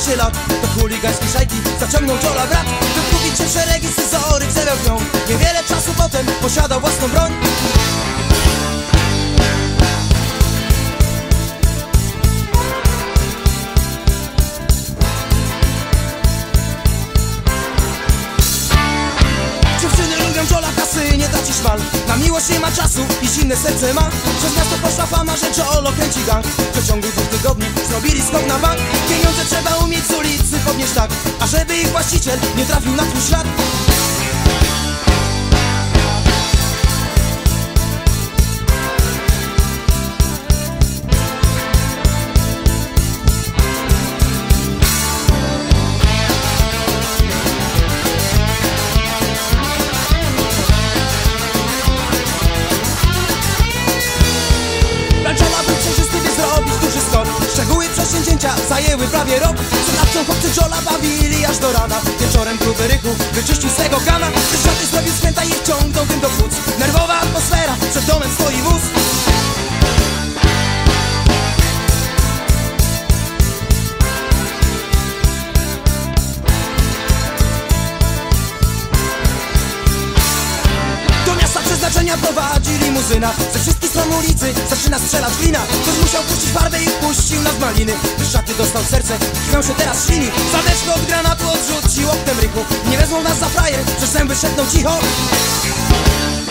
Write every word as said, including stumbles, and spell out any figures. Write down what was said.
piętnaście lat. Do chuligańskiej szajki zaciągnął Jola brat, by kupić się w szeregi, scyzoryk zewiał nią. Niewiele czasu potem posiadał własną broń. Jola kasy nie traci szmal, na miłość nie ma czasu i zimne serce ma. Przez miasto poszła fama, że Jolo kręci gang. W przeciągu dwóch tygodni zrobili skok na bank. Pieniądze trzeba umieć z ulicy podnieść tak, ażeby ich właściciel nie trafił na twój ślad. Szczegóły przedsięwzięcia zajęły prawie rok. Przed akcją chłopcy Jola bawili aż do rana. Wieczorem gruby Rychu wyczyścił swego gana. Przez szaty zrobił skręta i wciągnął dym do płuc. Nerwowa atmosfera, przed domem stoi wóz. Przeznaczenia prowadzi limuzyna. Ze wszystkich stron ulicy zaczyna strzelać glina. Ktoś musiał puścić farbę i puścił nas maliny. Bez szaty dostał serce, chwilą się teraz ślini. Zadeczko od granatu odrzucił oknem Rychu. Nie wezmą nas za frajer, przez zęby szepnął cicho.